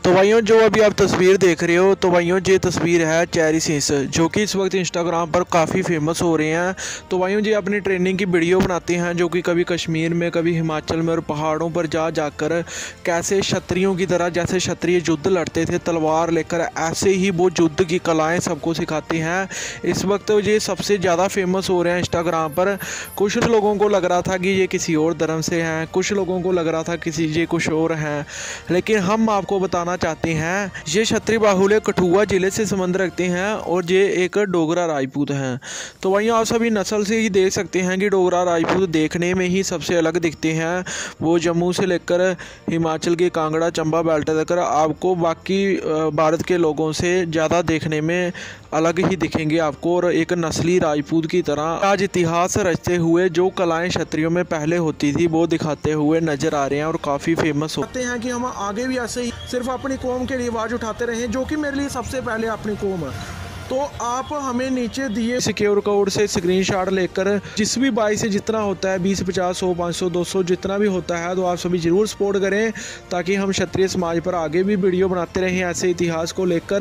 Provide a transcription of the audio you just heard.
तो भाइयों जो अभी आप तस्वीर देख रहे हो तो भाइयों ये तस्वीर है चेरी सिंस जो कि इस वक्त इंस्टाग्राम पर काफ़ी फेमस हो रहे हैं। तो भाइयों ये अपनी ट्रेनिंग की वीडियो बनाते हैं जो कि कभी कश्मीर में कभी हिमाचल में और पहाड़ों पर जा जाकर कैसे क्षत्रियों की तरह जैसे क्षत्रिय युद्ध लड़ते थे तलवार लेकर ऐसे ही वो युद्ध की कलाएँ सबको सिखाते हैं। इस वक्त ये सबसे ज़्यादा फेमस हो रहे हैं इंस्टाग्राम पर। कुछ लोगों को लग रहा था कि ये किसी और धर्म से हैं, कुछ लोगों को लग रहा था किसी ये कुछ और हैं, लेकिन हम आपको बताना चाहते हैं ये क्षत्रिय बाहुल्य कठुआ जिले से संबंध रखते हैं और ये एक डोगरा राजपूत हैं। तो वहीं आप सभी नस्ल से ही देख सकते हैं कि डोगरा राजपूत देखने में ही सबसे अलग दिखते हैं। वो जम्मू से लेकर हिमाचल के कांगड़ा चंबा बेल्ट तक आपको बाकी भारत के लोगों से ज़्यादा देखने में अलग ही दिखेंगे आपको, और एक नस्ली राजपूत की तरह आज इतिहास रचते हुए जो कलाएं क्षत्रियों में पहले होती थी वो दिखाते हुए नजर आ रहे हैं और काफ़ी फेमस होते हैं कि हम आगे भी ऐसे ही सिर्फ अपनी कौम के लिए आवाज़ उठाते रहें, जो कि मेरे लिए सबसे पहले अपनी कौम है। तो आप हमें नीचे दिए सिक्योर कोड से स्क्रीनशॉट लेकर जिस भी बाई से जितना होता है 20, 50, 100, 500, 200 जितना भी होता है तो आप सभी ज़रूर सपोर्ट करें ताकि हम क्षत्रिय समाज पर आगे भी वीडियो बनाते रहें ऐसे इतिहास को लेकर।